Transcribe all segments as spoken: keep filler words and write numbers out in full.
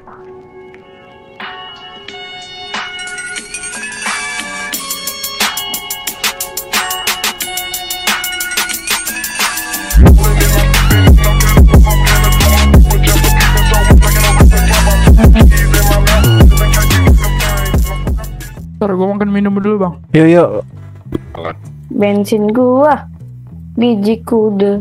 Ntar gue makan minum dulu bang. Yuk yuk. Bensin gua biji kuda.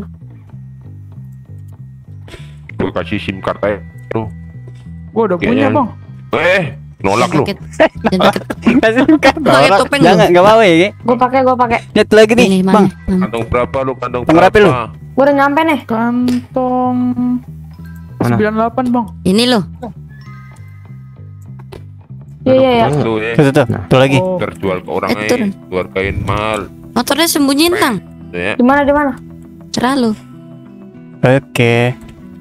Gue kasih SIM card aja tuh. Gue udah punya Kayaknya- bang. Eh, nolak lu. Kasih kartu Pakai orang. topeng Jangan lu. enggak apa-apa ya. Gua pakai, gua pakai. Lihat lagi nih, Ini Bang. mana? Kantong berapa lu? Kantong Kantong berapa lu? Gua udah nyampe nih. Kantong Mana? sembilan puluh delapan bang. Ini loh. Iya iya iya. Tuh ya. Tuh tuh, tuh. Tuh lagi. Oh, Terjual ke orang Eh, turun. lain, jual kain mahal. Motornya sembunyiin tang. Tuh ya. Di mana di mana? Cerah lu. Oke.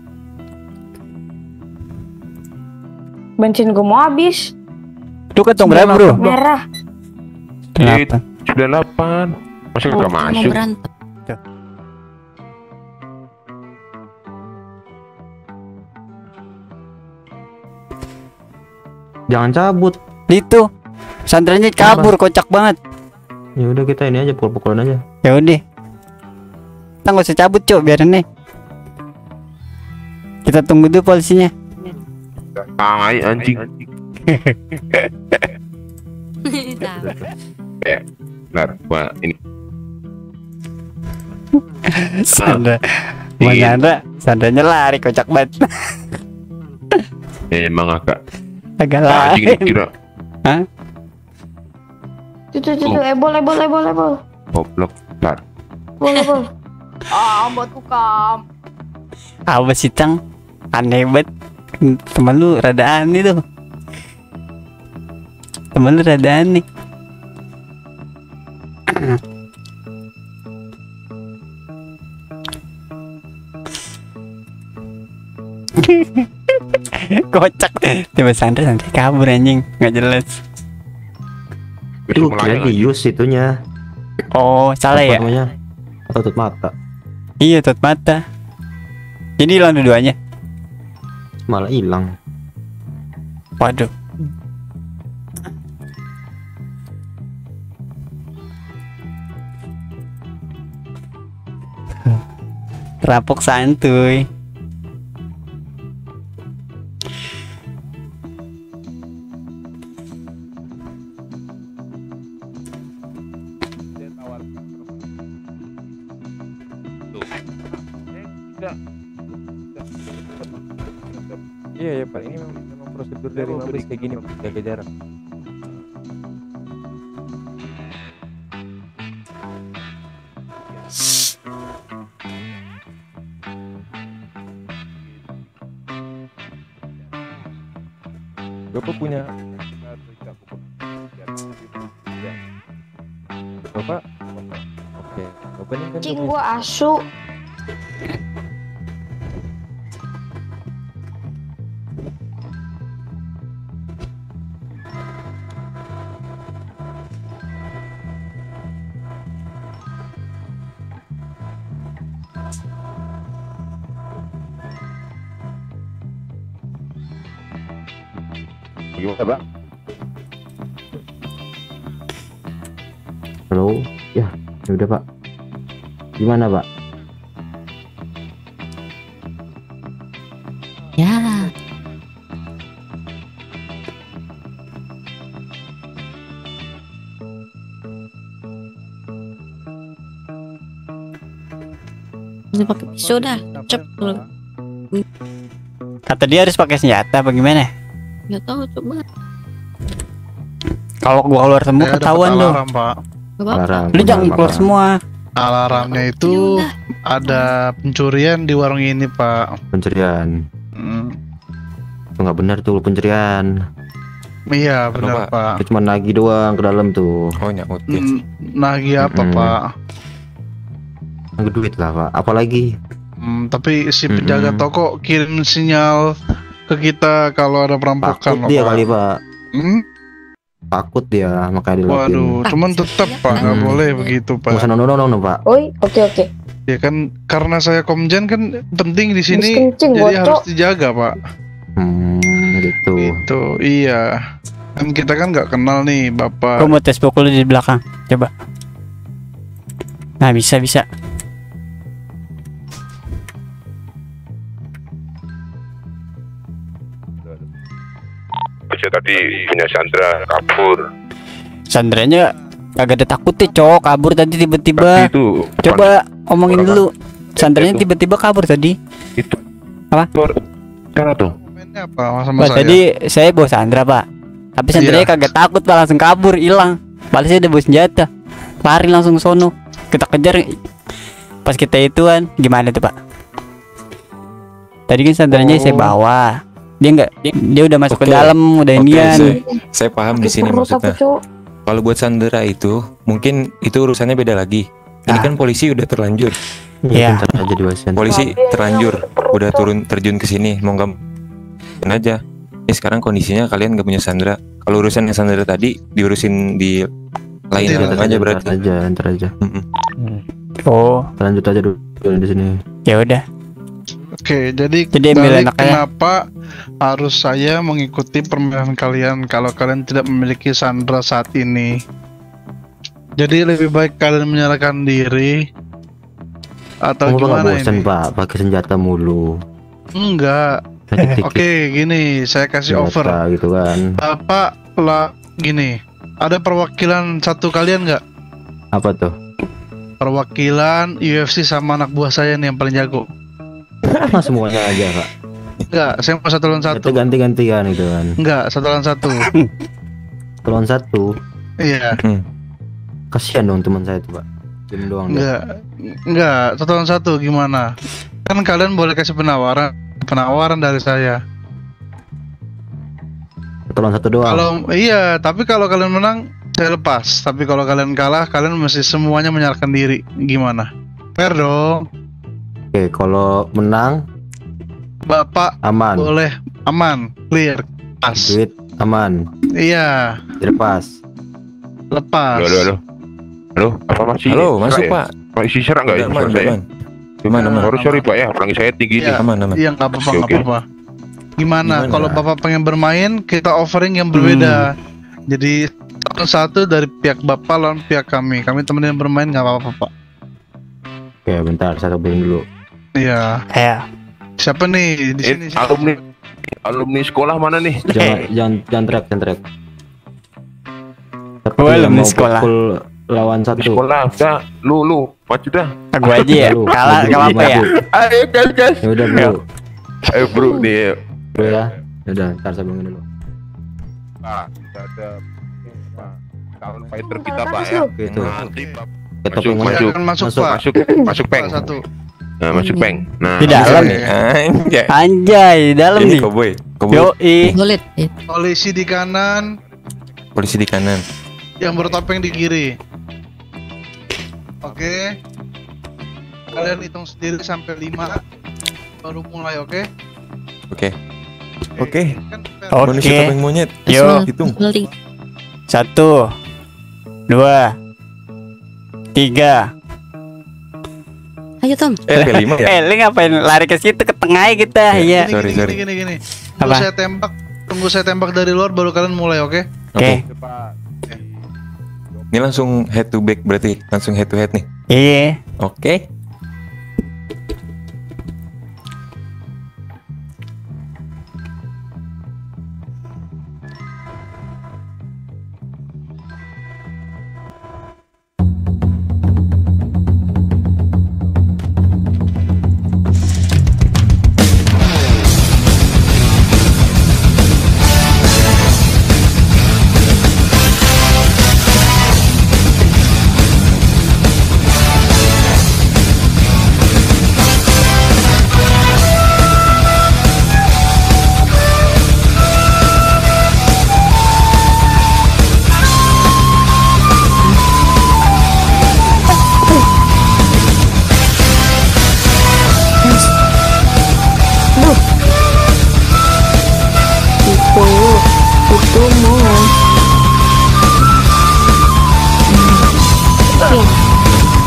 Bensin gua mau habis. Itu kantong berapa, Bro? Merah. Kenapa? sembilan puluh delapan. Masih nggak Mau masuk. berantem. Jangan cabut. Itu. Sandranya kabur, kocak banget. Ya udah kita ini aja pukul-pukulan aja. Ya udah. Kita nggak usah cabut, Cok, biarin nih. Kita tunggu dulu polisinya. Tai anjing. Benar, gua ini. Sandra. Mau Iya. Sandra, Sandranya lari, kocak banget. Ya, emang agak Agak anjing lari. dikira Hah? Tuh tuh tuh, tuh. ebol ebol ebol ebol. goblok. Bentar. Ebol ebol. Ah, buat tukam. Apa sih, Tang? Aneh banget. Temen lu rada aneh tuh. Temen lu rada aneh. Kocak. Tiba Sandra nanti kabur anjing, nggak jelas. Itu Besok kira melayang, anjing. dius itunya. Oh, salah Apa ya? namanya? Tutup mata. Iya, tutup mata. Jadi hilang dua-duanya. Malah hilang. Waduh. Rapok santuy. Iya ya Pak, ini memang, memang prosedur dari Mabes kayak gini, Pak, jaga jarak. Bapak punya Bapak? Oke, Bapak ini kan Cing punya- gua asu. Gimana, Pak? Halo. Ya, ya udah Pak. Gimana Pak? Ya. Ini pakai pisau dah. Cep dulu. Kata dia harus pakai senjata apa gimana? Nggak tahu coba. Kalau gua keluar semua Ya, dapat ketahuan dong. alarm, Pak. Nggak apa-apa. Larang. Lu jangan Benar, keluar Pak. semua. Alarmnya itu Yaudah. ada pencurian di warung ini, Pak. Pencurian. Hmm. Itu nggak benar tuh pencurian. Iya, Apa, benar, Pak? Pak. Itu cuma nagih doang ke dalam tuh. Oh nyautin. Hmm, nagih apa, Mm-mm. Pak? Nagih duit lah Pak. Apalagi? Hmm, tapi si penjaga Mm-mm. toko kirim sinyal ke kita kalau ada perampokan, Takut loh, dia Pak. kali Pak. Hmm? Takut dia makanya dilakuin. Waduh, cuman tetap Pak nggak Hmm. boleh begitu, Nggak usah Pak. nono-nono Pak. Oi, oke oke. Ya kan karena saya komjen kan penting di sini, Habis kencing, jadi bocok. harus dijaga, Pak. Hmm. gitu. Itu iya. Kan kita kan nggak kenal nih bapak. Gua mau tes pukul di belakang. Coba. Nah, bisa bisa. Bocah tadi punya Sandra kabur. Sandranya kagak ada takutnya, cowok kabur tadi Tadi tiba-tiba. itu Coba omongin Orang- dulu. Sandranya itu. tiba-tiba kabur tadi. itu Apa? cara tuh. Komennya apa sama Pak, saya? tadi saya bawa Sandra, Pak. Tapi Sandranya Iya. kagak takut, Pak, langsung kabur, hilang. Padahal saya udah bawa senjata. Lari langsung sono. Kita kejar. Pas kita ituan, gimana tuh, Pak? Tadi kan Sandranya saya Oh. bawa. Dia enggak dia, dia udah masuk ke Oke. dalam, udah Oke, inian. saya, saya paham di sini Perut aku, maksudnya. Cuk. Kalau buat Sandra itu, mungkin itu urusannya beda lagi. Ini Ah. kan polisi udah terlanjur. Iya. Bentar aja diwasian. Polisi terlanjur, udah turun terjun ke sini. Mau nggak mau aja. Ini sekarang kondisinya kalian nggak punya Sandra. Kalau urusan yang Sandra tadi diurusin di lain Iya, aja berarti. Ntar aja, ntar aja. Mm-mm. Oh, Lanjut aja dulu di sini. ya udah. Oke, jadi, Jadi ambil balik anaknya. kenapa harus saya mengikuti permainan kalian kalau kalian tidak memiliki Sandra saat ini? Jadi lebih baik kalian menyerahkan diri atau Kamu nggak gimana bosan ini? Pak, pakai senjata mulu. Enggak. Dikit-dikit Oke, gini, saya kasih senjata over. gitu kan. Bapak lah gini. Ada perwakilan satu kalian nggak? Apa tuh? Perwakilan U F C sama anak buah saya nih yang paling jago. Mas semuanya aja Kak. Enggak, saya mau satu lawan Itu satu. ganti-gantian gitu kan. Enggak, satu lawan satu. Lawan satu. Iya. Kasihan dong teman saya tuh Pak. Tim doang. dia. Enggak, enggak, satu lawan satu gimana? Kan kalian boleh kasih penawaran, penawaran dari saya. Satu lawan satu doang. Kalau iya, tapi kalau kalian menang, saya lepas. Tapi kalau kalian kalah, kalian mesti semuanya menyerahkan diri. Gimana? Fair dong. Oke, kalau menang Bapak aman. boleh aman, clear, pas. Duit aman. Iya, Dilepas. lepas. Halo, halo, halo. Halo, apa masih? Halo, masuk serak ya? Pak. Masih serak nggak ya? Udah aman, suara udah saya? aman. Aman, aman. Sorry, sorry Pak ya, orang saya tinggi nih. Iya. Aman, aman. Iya, nggak apa-apa, Oke, nggak oke. apa-apa. Gimana? Gimana? Kalau bapak pengen bermain, kita offering yang berbeda. Jadi satu dari pihak bapak lawan pihak kami. Kami temenin bermain nggak apa-apa pak. Oke, bentar saya cobain dulu. Iya. Ya. Siapa nih di Eh, sini? alumni alumni sekolah mana nih? Jangan jangan jangan track, jangan track. Tapi Gua yang alumni mau sekolah. pukul lawan Di satu. sekolah, udah, lu, lu, maju dah. Aku aja ya. Lu, Kalah maju, enggak apa-apa ya. maju. Ayo, gas, gas. Ya udah bro. Ayo bro, nih. Bro ya. Ya udah, ntar saya bangun dulu. Pak, kita ada Pak, calon fighter kita Salah Pak tangkis ya. lu. Gitu. Nanti Pak, Ke Masuk, topeng masuk. Silakan masuk, Masuk, pak. masuk, masuk peng. Salah satu. Nah, masuk peng. Nah, Di dalam. nih. Anjay. Anjay, di dalam Ini nih. koboi. Koboi. Yo, i. Boleh. Ya. Polisi di kanan, Polisi di kanan. yang bertopeng di kiri. Oke. Kalian hitung sendiri sampai lima, baru mulai, oke? Oke. Oke. Kan fair. Oke. Manusia topeng monyet. Yo. Hitung. Beli. Satu, dua, tiga. Ayo Tom. Eh, P lima ya? Eh, lu ngapain lari ke situ ke tengah kita? Ya, Iya. Gini, Sorry, gini, sorry. gini, gini, gini. Tunggu Apa? saya tembak, tunggu saya tembak dari luar, baru kalian mulai, oke? Oke. Ini langsung head to back berarti langsung head to head nih. Iya. Oke. Itu, itu mau.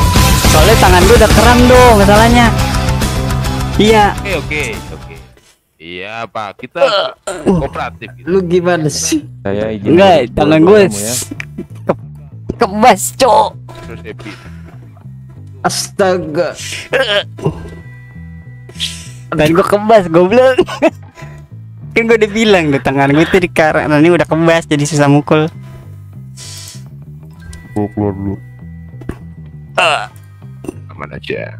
Soalnya tangan lu udah kram dong masalahnya. Iya. Oke, oke, oke. Iya Pak, kita kooperatif. Gitu. Lu gimana sih? Saya izin. Enggak, dulu tangan buat gue kamu ya. ke kebas, cok. Terus happy. Astaga. Dan gue kebas, goblok. Kan gue udah bilang tuh tangan gue tuh di kanan ini udah kebas jadi susah mukul. Gue keluar dulu. Ah. Aman aja.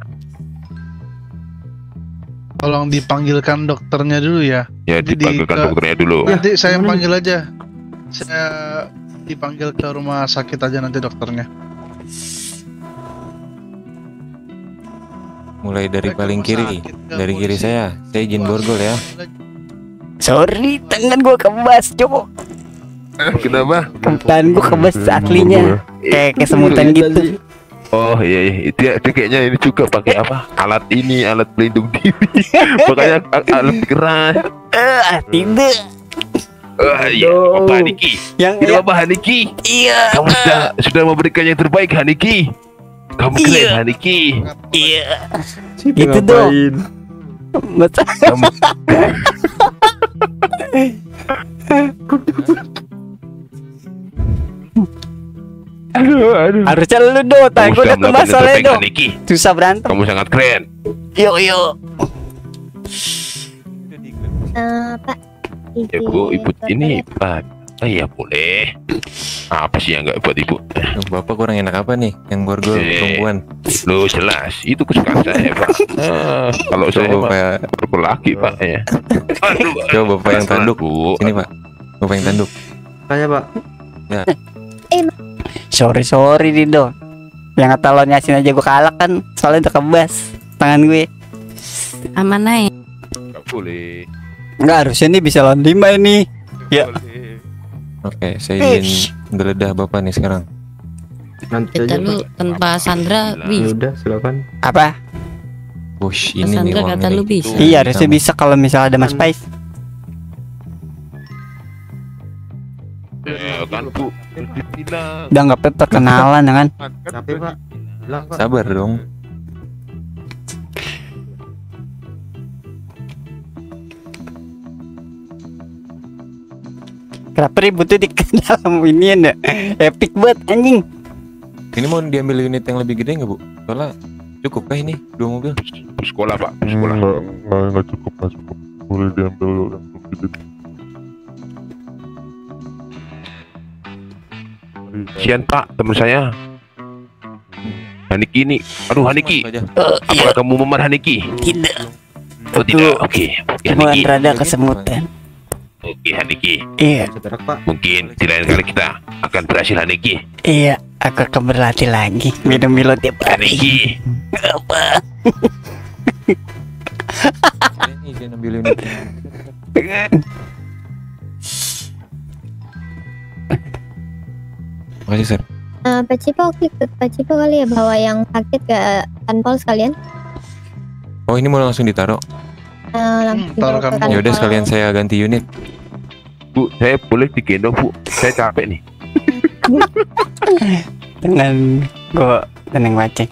Tolong dipanggilkan dokternya dulu ya. Ya Jadi dipanggilkan di- dokternya dulu. Nanti saya yang panggil aja. Saya dipanggil ke rumah sakit aja nanti dokternya. Mulai dari Saya ke paling rumah kiri. sakit, ke Dari kiri polisi. saya. Saya izin borgol ya. Sorry, tangan gue kebas, cok. Kenapa? Tangan gue kebas aslinya. Kayak kesemutan gitu. Oh iya, iya. Itu, ya, itu kayaknya ini juga pakai apa? Alat ini, alat pelindung diri. Makanya a- alat keras. Eh, tidak. Oh iya, Bapak Haniki. Yang Ini ya, Bapak Haniki. iya. Kamu sudah sudah memberikan yang terbaik Haniki. Kamu keren Iya. Haniki. Iya. Gitu dong. Masa Kamu Aduh, aduh. harusnya lu do, tangan Kamu gue sudah udah melakukan kebas yang soalnya terbaik do. Haniki. Susah berantem. Kamu sangat keren. Yuk yuk. Eh, Pak. Ya Bu, Ibu ini Pak. Oh iya boleh. Apa sih yang enggak buat Ibu? Loh, Bapak kurang enak apa nih? Yang borgol Eh. perempuan. Lo jelas, itu kesukaan saya Pak. Ah, kalau saya Coba Pak, Bapak, berlaki Pak ya. Aduh, coba Bapak yang tanduk. Bu. Sini Pak. Bapak yang tanduk. Tanya Pak. Sorry sorry Dido. Yang kata lo nyasin aja gue kalah kan. Soalnya udah kebas tangan gue. Aman aja. Enggak boleh. Enggak, harusnya nih bisa lawan lima ini. Ya. Boleh. Oke, saya izin geledah Bapak nih sekarang. Nanti Kita aja lu Pak. tanpa Sandra Ya bisa. udah silakan. Apa? Wush, ini nih Sandra uangnya kata nih. lu bisa. Iya, harusnya bisa kalau misalnya ada Mas Pais. Ya kan Bu, dibilang. Udah nggak apa perkenalan ya kan. Tapi Pak, bilang Pak. Sabar dong. Kenapa ributnya di dalam ini ya? Epic banget anjing. Ini mau diambil unit yang lebih gede nggak Bu? Soalnya cukup kah ini dua mobil? Bus sekolah Pak, bus sekolah. Enggak, enggak, enggak cukup, enggak cukup. Boleh diambil yang lebih gede. Sian Pak, teman saya. Haniki ini, aduh Haniki, Aja. apakah kamu memar Haniki? Tidak. Oh tidak, oke. Oke Cuma Haniki, rada kesemutan. oke Haniki. Iya, Seterak Pak. Mungkin di lain kali kita akan berhasil Haniki. iya. Aku akan berlatih lagi. Minum Milo tiap hari. Haniki. Apa? Ini izin ambil unit. Makasih Sir. Eh, Pak Cipo ikut Pak Cipo kali ya bawa yang sakit ke Tanpol sekalian. Oh ini mau langsung ditaruh. Eh, langsung Hmm, dibawa taruh ke Tanpol. Ya udah Tanpol. sekalian saya ganti unit. Bu, saya boleh digendong Bu. Saya capek nih. Dengan gua tenang baca.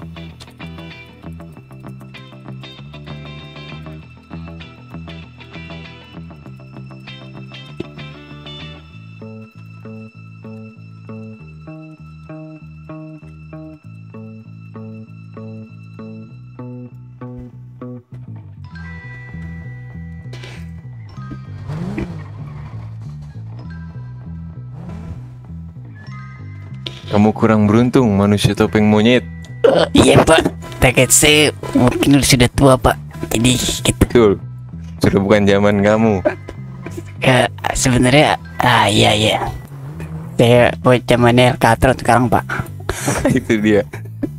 Kamu kurang beruntung manusia topeng monyet. Iya Pak, target saya mungkin sudah tua Pak. Jadi kita Betul. Sudah bukan zaman kamu. ya, sebenarnya ah iya iya. Saya buat zamannya Katron sekarang Pak. Itu dia.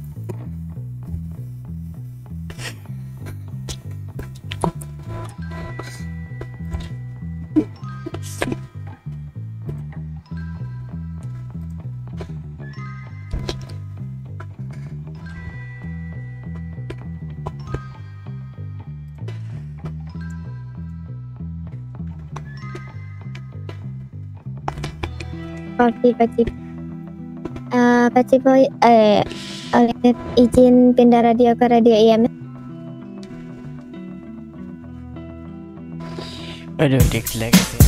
Oke, Pak Cipo. Eh, Pak Cipo, eh, oleh izin pindah radio ke radio I M. Aduh, Dex lagi.